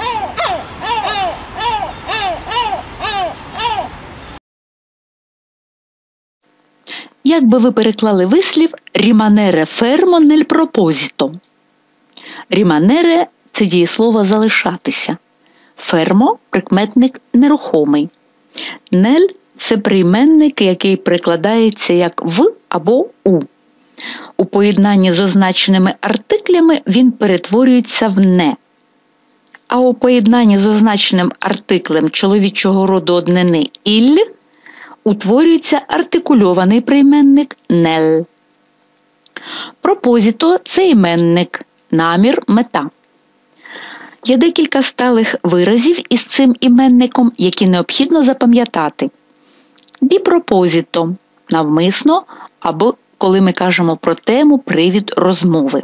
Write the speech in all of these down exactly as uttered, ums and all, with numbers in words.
Як би ви переклали вислів «rimanere fermo nel proposito»? «Rimanere» – це дієслово «залишатися». «Fermo» – прикметник «нерухомий». «Nel» – це прийменник, який прикладається як «в» або «у». У поєднанні з означеними артиклями він перетворюється в «не». А у поєднанні з означеним артиклем чоловічого роду однини «il» утворюється артикульований прийменник «nel». Пропозіто – це іменник, намір, мета. Є декілька сталих виразів із цим іменником, які необхідно запам'ятати. Ді пропозіто – навмисно, або коли ми кажемо про тему, привід розмови.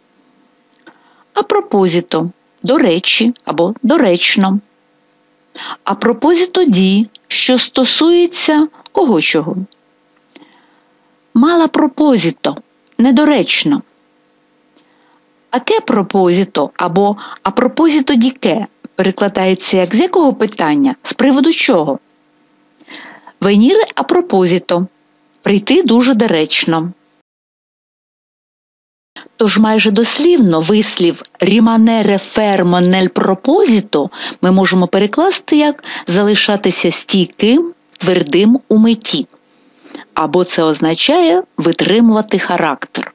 А пропозіто – до речі або доречно. А пропозіто ді, що стосується кого чого. Мала пропозіто – недоречно. А ке пропозіто або а пропозіто ді ке перекладається як з якого питання, з приводу чого. Веніре а пропозіто – прийти дуже доречно. Тож майже дослівно вислів «rimanere fermo nel proposito» ми можемо перекласти як «залишатися стійким, твердим у меті». Або це означає «витримувати характер».